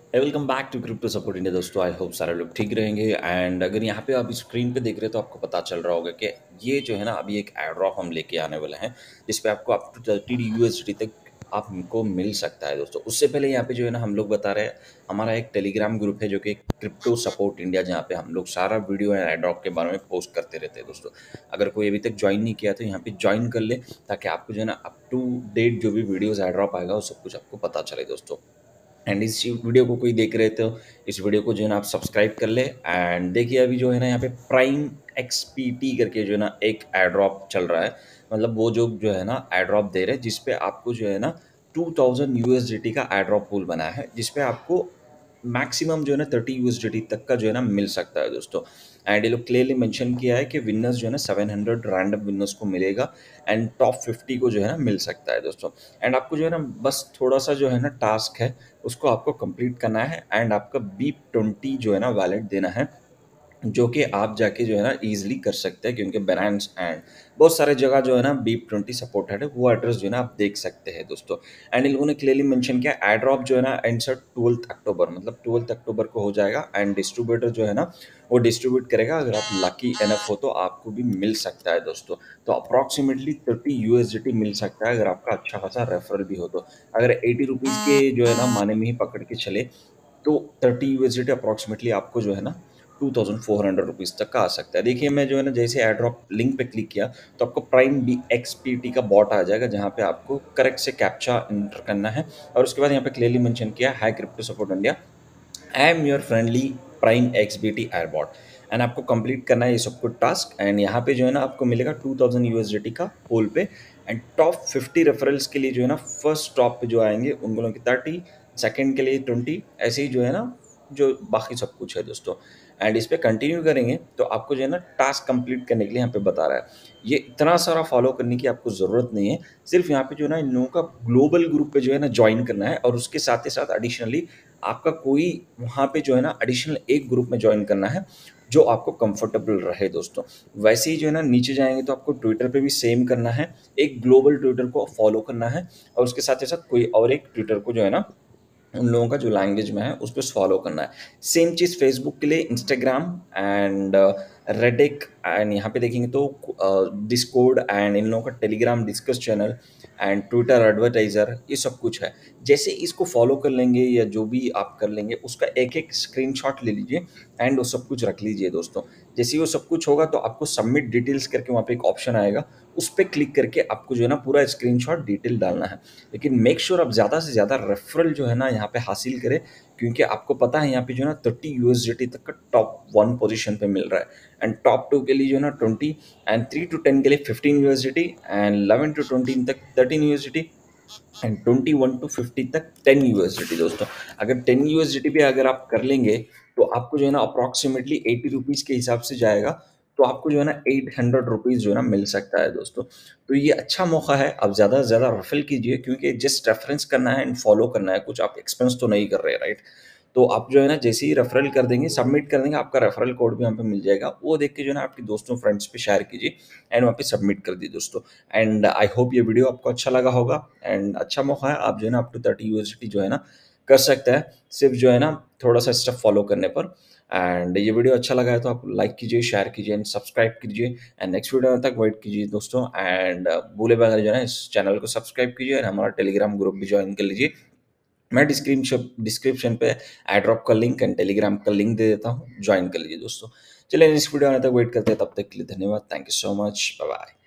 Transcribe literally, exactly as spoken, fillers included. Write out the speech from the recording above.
Welcome back to crypto support India. दोस्तों I hope सारे लोग ठीक रहेंगे। एंड अगर यहाँ पे आप स्क्रीन पे देख रहे हो तो आपको पता चल रहा होगा कि ये जो है ना अभी एक एयर ड्रॉप हम लेके आने वाले हैं, जिस पे आपको अप टू थर्टी यूएसडी तक आपको मिल सकता है। दोस्तों उससे पहले यहाँ पे जो है ना हम लोग बता रहे हैं, हमारा एक टेलीग्राम ग्रुप है जो कि क्रिप्टो सपोर्ट इंडिया, जहाँ पे हम लोग सारा वीडियो एंड एयर ड्रॉप के बारे में पोस्ट करते रहते हैं। दोस्तों अगर कोई अभी तक ज्वाइन नहीं किया तो यहाँ पे ज्वाइन कर ले, ताकि आपको जो है ना अप टू डेट जो भी वीडियोज़ एयर ड्रॉप आएगा वो सब कुछ आपको पता चले। दोस्तों एंड इस वीडियो को कोई देख रहे तो इस वीडियो को जो है ना आप सब्सक्राइब कर ले। एंड देखिए अभी जो है ना यहाँ पे प्राइम एक्सपीटी करके जो है ना एक एयर ड्रॉप चल रहा है। मतलब वो जो जो है ना एयर ड्रॉप दे रहे हैं, जिसपे आपको जो है ना टू थाउजेंड यूएसडीटी का एयर ड्रॉप पूल बना है, जिसपे आपको मैक्सिमम जो है ना थर्टी यूएसडीटी तक का जो है ना मिल सकता है। दोस्तों एंड ये लोग क्लियरली मेंशन किया है कि विनर्स जो है ना सेवन हंड्रेड रैंडम विनर्स को मिलेगा एंड टॉप फिफ्टी को जो है ना मिल सकता है। दोस्तों एंड आपको जो है ना बस थोड़ा सा जो है ना टास्क है, उसको आपको कंप्लीट करना है एंड आपका बीप ट्वेंटी जो है ना वैलेट देना है, जो कि आप जाके जो है ना ईजिली कर सकते हैं, क्योंकि बैलेंस एंड बहुत सारे जगह जो है ना बीप ट्वेंटी सपोर्टेड है, वो एड्रेस जो है ना आप देख सकते हैं। दोस्तों एंड इन लोगों ने क्लियरली मेंशन किया एयर ड्रॉप जो है ना एंड सर ट्वेल्थ अक्टूबर, मतलब ट्वेल्थ अक्टूबर को हो जाएगा। एंड डिस्ट्रीब्यूटर जो है ना वो डिस्ट्रीब्यूट करेगा, अगर आप लकी एनफ हो तो आपको भी मिल सकता है। दोस्तों तो अप्रॉक्सीमेटली थर्टी यूएसडीटी मिल सकता है, अगर आपका अच्छा खासा रेफरल भी हो तो। अगर एटी रुपीज़ के जो है ना माने में ही पकड़ के चले तो थर्टी यूएसडीटी अप्रॉक्सीमेटली आपको जो है ना two thousand four hundred rupees तक का आ सकता है। देखिए मैं जो है ना जैसे एयर ड्रॉप लिंक पे क्लिक किया तो आपको प्राइम बी एक्सपीटी का बॉट आ जाएगा, जहाँ पे आपको करेक्ट से कैप्चा एंटर करना है। और उसके बाद यहाँ पे क्लियरली मेंशन किया hi crypto support India, I am your friendly prime X B T airbot. And आपको कंप्लीट करना है ये सब कुछ टास्क। एंड यहाँ पे जो है ना आपको मिलेगा टू थाउजेंड यूएसडीटी का पोल पे। एंड टॉप फिफ्टी रेफरल्स के लिए जो है ना फर्स्ट टॉप पे जो आएंगे उन लोगों की थर्टी, सेकंड के लिए ट्वेंटी, ऐसे ही जो है ना जो बाकी सब कुछ है। दोस्तों एंड इस पे कंटिन्यू करेंगे तो आपको जो है ना टास्क कंप्लीट करने के लिए यहाँ पे बता रहा है, ये इतना सारा फॉलो करने की आपको ज़रूरत नहीं है। सिर्फ यहाँ पे जो है ना इन लोगों का ग्लोबल ग्रुप पे जो है ना ज्वाइन करना है, और उसके साथ ही साथ एडिशनली आपका कोई वहाँ पे जो है ना एडिशनल एक ग्रुप में ज्वाइन करना है जो आपको कंफर्टेबल रहे। दोस्तों वैसे ही जो है ना नीचे जाएंगे तो आपको ट्विटर पे भी सेम करना है, एक ग्लोबल ट्विटर को फॉलो करना है, और उसके साथ ही साथ कोई और एक ट्विटर को जो है ना उन लोगों का जो लैंग्वेज में है उस पर फॉलो करना है। सेम चीज़ फेसबुक के लिए इंस्टाग्राम एंड रेडिक, एंड यहाँ पे देखेंगे तो डिस्कॉर्ड एंड इन लोगों का Telegram discuss channel and Twitter advertiser, ये सब कुछ है। जैसे इसको फॉलो कर लेंगे या जो भी आप कर लेंगे उसका एक एक स्क्रीनशॉट ले लीजिए एंड वो सब कुछ रख लीजिए। दोस्तों जैसे ही वो सब कुछ होगा तो आपको सबमिट डिटेल्स करके वहाँ पे एक ऑप्शन आएगा, उस पर क्लिक करके आपको जो है ना पूरा स्क्रीनशॉट डिटेल डालना है। लेकिन मेक श्योर आप ज़्यादा से ज़्यादा रेफरल जो है ना यहाँ पे हासिल करें, क्योंकि आपको पता है यहाँ पे जो है ना थर्टी यूएसडीटी तक का टॉप वन पोजीशन पे मिल रहा है। एंड टॉप टू के लिए जो है ना twenty, and three to ten के लिए fifteen USDT, and eleven to twenty तक thirteen USDT, and twenty one to fifty तक टेन यूएसडीटी। दोस्तों अगर टेन यूएसडीटी पे अगर आप कर लेंगे तो आपको जो है ना अप्रॉक्सीमेटली एटी रुपीज़ के हिसाब से जाएगा, तो आपको जो है ना एट हंड्रेड रुपीज़ जो है ना मिल सकता है। दोस्तों तो ये अच्छा मौका है, आप ज़्यादा से ज़्यादा रेफर कीजिए, क्योंकि जस्ट रेफरेंस करना है एंड फॉलो करना है, कुछ आप एक्सपेंस तो नहीं कर रहे, राइट। तो आप जो है ना जैसे ही रेफरल कर देंगे, सबमिट कर देंगे, आपका रेफरल कोड भी यहाँ पे मिल जाएगा, वो देख के जो है ना आपके दोस्तों फ्रेंड्स पे शेयर कीजिए एंड वहाँ पे सबमिट कर दीजिए। दोस्तों एंड आई होप ये वीडियो आपको अच्छा लगा होगा। एंड अच्छा मौका है, आप जो है ना अप टू थर्टी यूएसडी जो है ना कर सकते हैं, सिर्फ जो है ना थोड़ा सा स्टेप फॉलो करने पर। एंड ये वीडियो अच्छा लगा है तो आप लाइक कीजिए, शेयर कीजिए एंड सब्सक्राइब कीजिए। एंड नेक्स्ट वीडियो तक वेट कीजिए दोस्तों। एंड भूले बगैर जो है ना इस चैनल को सब्सक्राइब कीजिए एंड हमारा टेलीग्राम ग्रुप भी ज्वाइन कर लीजिए। मैं डिस्क्रिप्शन डिस्क्रिप्शन पे एड्रॉप का लिंक एंड टेलीग्राम का लिंक दे देता हूँ, ज्वाइन कर लीजिए। दोस्तों चलिए इस वीडियो आने तक वेट करते हैं, तब तक के लिए धन्यवाद। Thank you so much, bye bye.